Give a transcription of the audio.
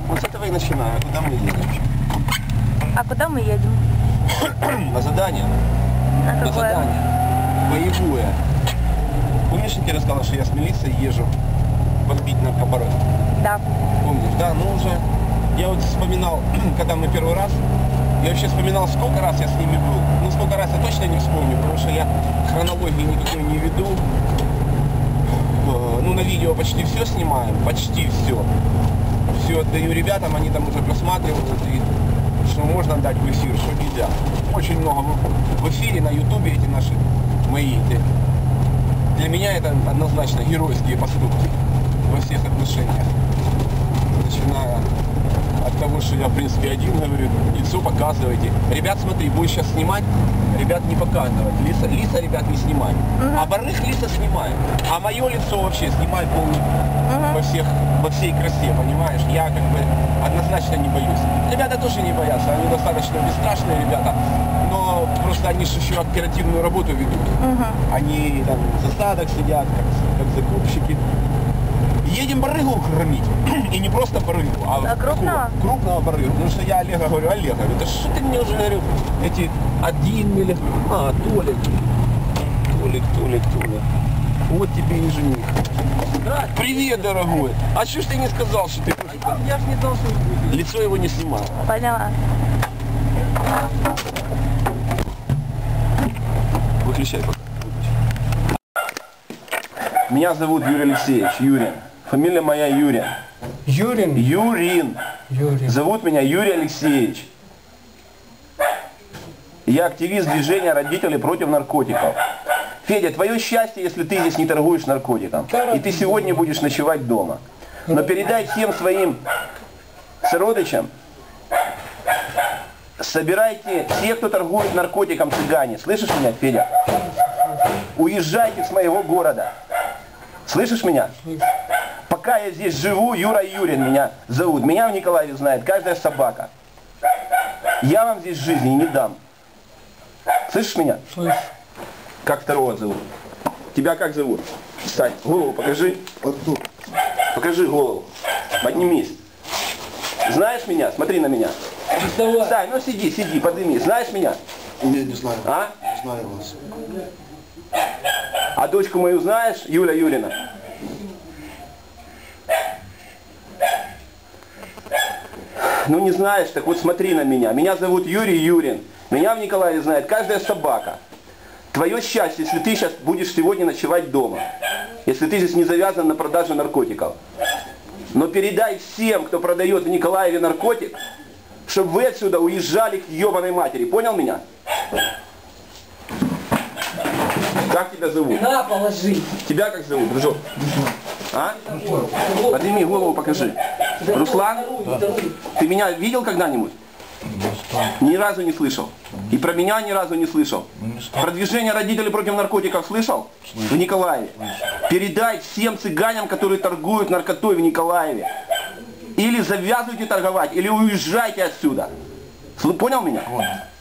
Вот с этого и начинаю. Куда мы едем? А куда мы едем? На задание. На На какое? задание. Боевое. Помнишь, я тебе рассказала, что я с милицией езжу подбить наркобарон? Да. Помнишь, да? Ну уже, я вот вспоминал, когда мы первый раз, я вообще вспоминал, сколько раз я с ними был. Ну, сколько раз я точно не вспомню, потому что я хронологии никакой не веду. Ну, на видео почти все снимаем, почти все. Все отдаю ребятам, они там уже просматривают, и что можно дать в эфир, что нельзя. Очень много в эфире, на ютубе эти наши мои. Для меня это однозначно геройские поступки во всех отношениях. Начиная от того, что я в принципе один говорю, лицо показывайте. Ребят, смотри, будешь сейчас снимать, ребят не показывать. Лица ребят не снимай. А барых лица снимай. А мое лицо вообще снимай полностью во всей красе, понимаешь? Я как бы однозначно не боюсь. Ребята тоже не боятся, они достаточно бесстрашные ребята, но просто они же еще оперативную работу ведут. Они там в засадах сидят, как закупщики. Едем барыгу кормить. И не просто барыгу, а крупного? Крупного барыгу. Потому что я Олега говорю, Олега, это что ты мне уже говорю, эти 1 миллион. А, Толик. Толик. Вот тебе и жених. Привет, дорогой. А что ж ты не сказал, что ты... Я ж не должен быть. Лицо его не снимал. Поняла. Выключай пока. Меня зовут Юрий Алексеевич, Юрин. Фамилия моя Юрин. Юрин? Юрин. Зовут меня Юрий Алексеевич. Я активист движения родителей против наркотиков. Федя, твое счастье, если ты здесь не торгуешь наркотиком. И ты сегодня будешь ночевать дома. Но передай всем своим сородичам, собирайте все, кто торгует наркотиком, цыгане. Слышишь меня, Федя? Уезжайте с моего города. Слышишь меня? Пока я здесь живу, Юра Юрин меня зовут. Меня в Николаеве знает каждая собака. Я вам здесь жизни не дам. Слышишь меня? Слышу. Как второго зовут? Тебя как зовут? Встань, голову покажи. Вот тут. Покажи голову. Поднимись. Знаешь меня? Смотри на меня. Встань, ну сиди, подними. Знаешь меня? Не знаю. А? Не знаю вас. А дочку мою знаешь? Юля Юрина. Ну не знаешь, так вот смотри на меня. Меня зовут Юрий Юрин. Меня в Николаеве знает каждая собака. Твое счастье, если ты сейчас будешь сегодня ночевать дома. Если ты здесь не завязан на продажу наркотиков. Но передай всем, кто продает в Николаеве наркотик, чтобы вы отсюда уезжали к ебаной матери. Понял меня? Как тебя зовут? На, положи. Тебя как зовут, дружок? А? Подними голову, покажи. Руслан? Ты меня видел когда-нибудь? Ни разу не слышал. И про меня ни разу не слышал. Про движение родителей против наркотиков слышал? В Николаеве. Передай всем цыганям, которые торгуют наркотой в Николаеве. Или завязывайте торговать, или уезжайте отсюда. Понял меня?